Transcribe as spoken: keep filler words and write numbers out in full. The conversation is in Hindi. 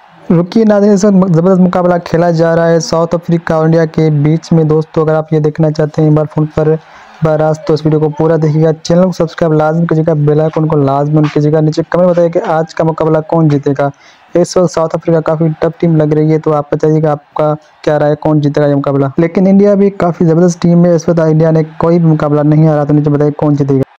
रुकिए नाज़रीन, इस वक्त ज़बरदस्त मुकाबला खेला जा रहा है साउथ अफ्रीका और इंडिया के बीच में। दोस्तों अगर आप ये देखना चाहते हैं एक बार फ़ोन पर बराज तो इस वीडियो को पूरा देखिएगा, चैनल को सब्सक्राइब लाजमी कीजिएगा, बेल आइकन को लाजमी ऑन कीजिएगा। नीचे कमेंट बताइए कि आज का मुकाबला कौन जीतेगा। इस वक्त साउथ अफ्रीका काफ़ी टफ टीम लग रही है, तो आप बताइएगा आपका क्या राय है, कौन जीतेगा ये मुकाबला। लेकिन इंडिया भी काफ़ी ज़बरदस्त टीम है, इस वक्त इंडिया ने कोई भी मुकाबला नहीं हारा, तो नीचे बताइए कौन जीतेगा।